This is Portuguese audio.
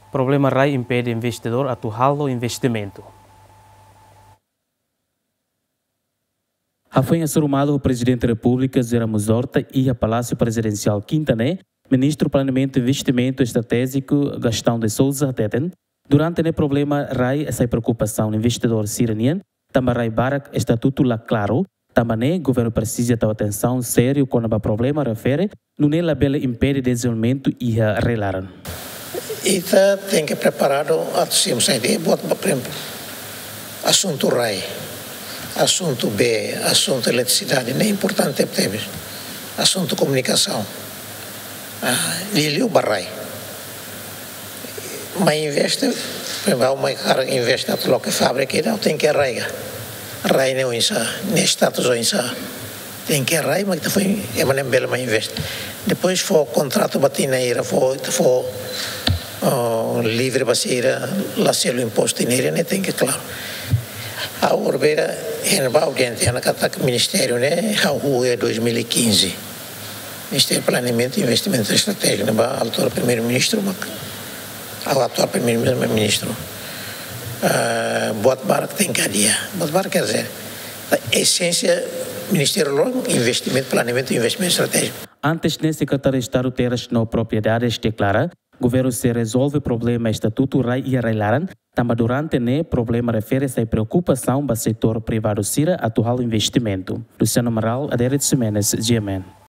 Problema RAI impede investidor atuar o investimento. Foi assumado o Presidente da República, Ramos Horta, e a Palácio Presidencial Quintané, Ministro do Planeamento e Investimento Estratégico, Gastão de Souza Teten. Durante o problema RAI, essa preocupação do investidor sireniano, também RAI Barak, estatuto lá claro, também o governo precisa ter atenção sério quando o problema refere, não é labela impede desenvolvimento e a relaram. E tem que preparar a ideia, bota por exemplo, assunto RAI. Assunto B, assunto eletricidade, nem é importante ter. Assunto comunicação. Ele o barrai. Mas investe, uma cara investe na local fábrica, não tem que arraigar. Rai não insa, nem status ou insa. Tem que arraigar, mas foi é uma bela mas investe. Depois foi contrato batineira, foi livre baseira, lá se o imposto nele, nem tem que claro. A Orbeira é alguém tem na cataca ministério, né? A rua é 2015. Ministério de Planeamento e Investimento Estratégico, né? A altura primeiro-ministro, a atual primeiro-ministro. Bot Barak tem que adiar. Bot Barak quer dizer, a essência, Ministério logo, Investimento, Planeamento e Investimento Estratégico. Antes de secretário de Estado ter as propriedades declara, o governo se resolve o problema estatuto RAI e Reilaran, também durante o problema refere-se à preocupação do setor privado sira atual investimento. Luciano Amaral, Adérito Semenes, GMN.